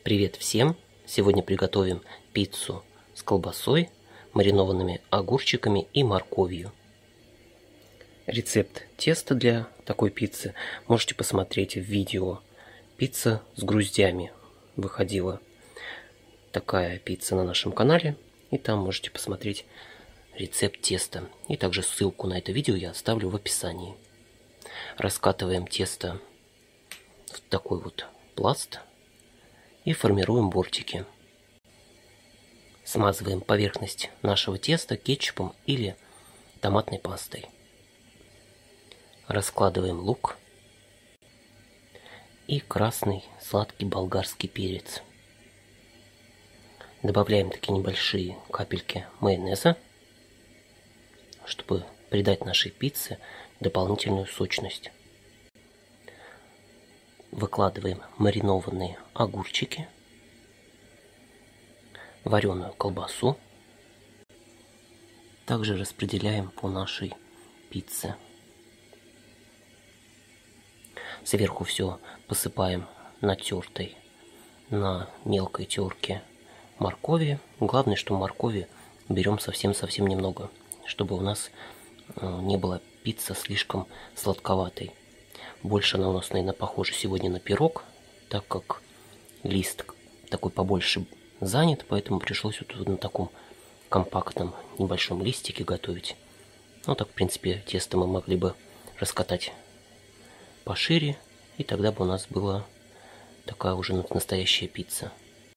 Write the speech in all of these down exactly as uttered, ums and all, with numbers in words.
Привет всем! Сегодня приготовим пиццу с колбасой, маринованными огурчиками и морковью. Рецепт теста для такой пиццы можете посмотреть в видео «Пицца с груздями». Выходила такая пицца на нашем канале, и там можете посмотреть рецепт теста. И также ссылку на это видео я оставлю в описании. Раскатываем тесто в такой вот пласт и формируем бортики. Смазываем поверхность нашего теста кетчупом или томатной пастой. Раскладываем лук и красный сладкий болгарский перец. Добавляем такие небольшие капельки майонеза, чтобы придать нашей пицце дополнительную сочность. Выкладываем маринованные огурчики, вареную колбасу. Также распределяем по нашей пицце. Сверху все посыпаем натертой на мелкой терке моркови. Главное, что моркови берем совсем-совсем немного, чтобы у нас не была пицца слишком сладковатой. Больше она у нас, наверное, похожа сегодня на пирог, так как лист такой побольше занят, поэтому пришлось вот на таком компактном небольшом листике готовить. Ну так, в принципе, тесто мы могли бы раскатать пошире, и тогда бы у нас была такая уже настоящая пицца.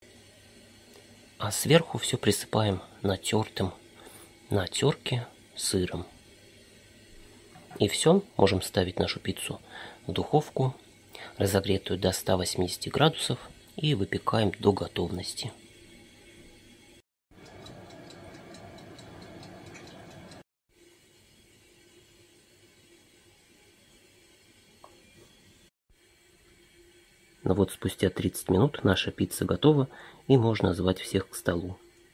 А сверху все присыпаем натертым на терке сыром. И все, можем ставить нашу пиццу в духовку, разогретую до ста восьмидесяти градусов, и выпекаем до готовности. Ну вот, спустя тридцать минут наша пицца готова, и можно звать всех к столу.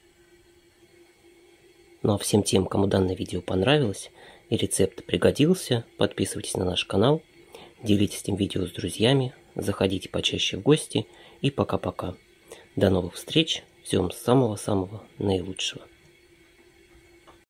Ну а всем тем, кому данное видео понравилось и рецепт пригодился, подписывайтесь на наш канал, делитесь этим видео с друзьями, заходите почаще в гости, и пока-пока. До новых встреч, всем самого-самого наилучшего.